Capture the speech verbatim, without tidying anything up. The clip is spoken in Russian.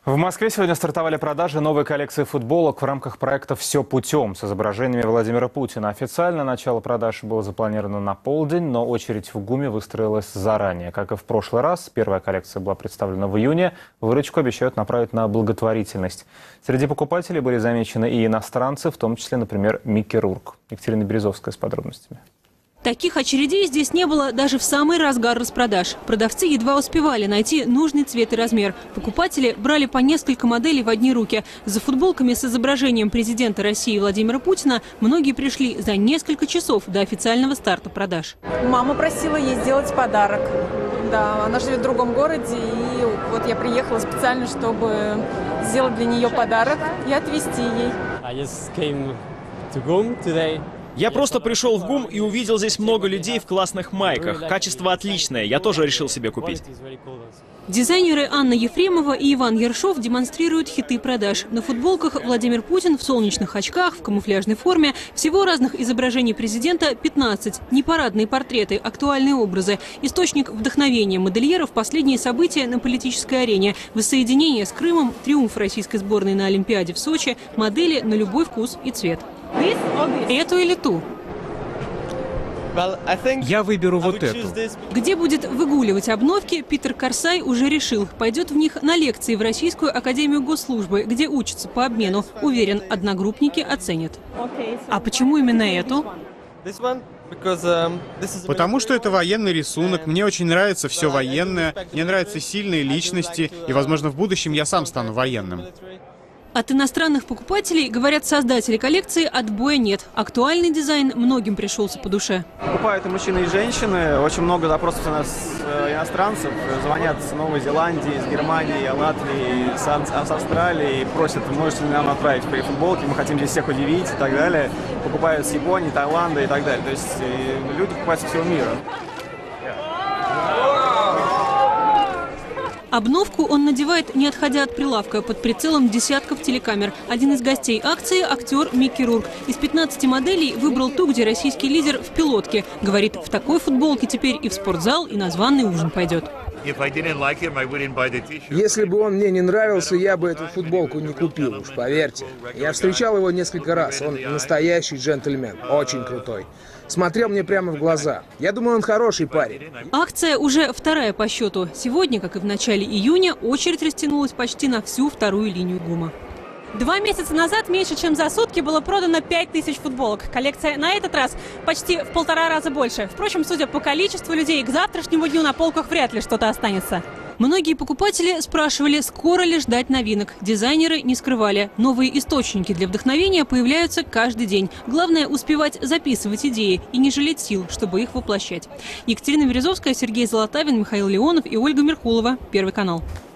В Москве сегодня стартовали продажи новой коллекции футболок в рамках проекта «Все путем» с изображениями Владимира Путина. Официально начало продаж было запланировано на полдень, но очередь в ГУМе выстроилась заранее. Как и в прошлый раз, первая коллекция была представлена в июне. Выручку обещают направить на благотворительность. Среди покупателей были замечены и иностранцы, в том числе, например, Микки Рурк. Екатерина Березовская с подробностями. Таких очередей здесь не было даже в самый разгар распродаж. Продавцы едва успевали найти нужный цвет и размер. Покупатели брали по несколько моделей в одни руки. За футболками с изображением президента России Владимира Путина многие пришли за несколько часов до официального старта продаж. Мама просила ей сделать подарок. Да, она живет в другом городе, и вот я приехала специально, чтобы сделать для нее подарок и отвезти ей. Я просто пришел в ГУМ и увидел здесь много людей в классных майках. Качество отличное, я тоже решил себе купить. Дизайнеры Анна Ефремова и Иван Ершов демонстрируют хиты продаж. На футболках Владимир Путин в солнечных очках, в камуфляжной форме. Всего разных изображений президента пятнадцать. Непарадные портреты, актуальные образы. Источник вдохновения модельеров – последние события на политической арене. Воссоединение с Крымом, триумф российской сборной на Олимпиаде в Сочи, модели на любой вкус и цвет. Эту или ту? Я выберу вот эту. Где будет выгуливать обновки, Питер Корсай уже решил. Пойдет в них на лекции в Российскую академию госслужбы, где учатся по обмену. Уверен, одногруппники оценят. А почему именно эту? Потому что это военный рисунок, мне очень нравится все военное, мне нравятся сильные личности, и, возможно, в будущем я сам стану военным. От иностранных покупателей, говорят создатели коллекции, отбоя нет. Актуальный дизайн многим пришелся по душе. Покупают и мужчины, и женщины. Очень много запросов у нас иностранцев. Звонят с Новой Зеландии, с Германии, Латвии, с Австралии. И просят, можете ли нам отправить футболки, мы хотим здесь всех удивить и так далее. Покупают с Японии, Таиланда и так далее. То есть люди покупают со всего мира. Обновку он надевает, не отходя от прилавка, под прицелом десятков телекамер. Один из гостей акции – актер Микки Рурк. Из пятнадцати моделей выбрал ту, где российский лидер в пилотке. Говорит, в такой футболке теперь и в спортзал, и на званый ужин пойдет. Если бы он мне не нравился, я бы эту футболку не купил, уж поверьте. Я встречал его несколько раз, он настоящий джентльмен, очень крутой. Смотрел мне прямо в глаза. Я думаю, он хороший парень. Акция уже вторая по счету. Сегодня, как и в начале июня, очередь растянулась почти на всю вторую линию ГУМа. Два месяца назад меньше чем за сутки было продано пять тысяч футболок. Коллекция на этот раз почти в полтора раза больше. Впрочем, судя по количеству людей, к завтрашнему дню на полках вряд ли что-то останется. Многие покупатели спрашивали, скоро ли ждать новинок. Дизайнеры не скрывали. Новые источники для вдохновения появляются каждый день. Главное – успевать записывать идеи и не жалеть сил, чтобы их воплощать. Екатерина Березовская, Сергей Золотавин, Михаил Леонов и Ольга Меркулова. Первый канал.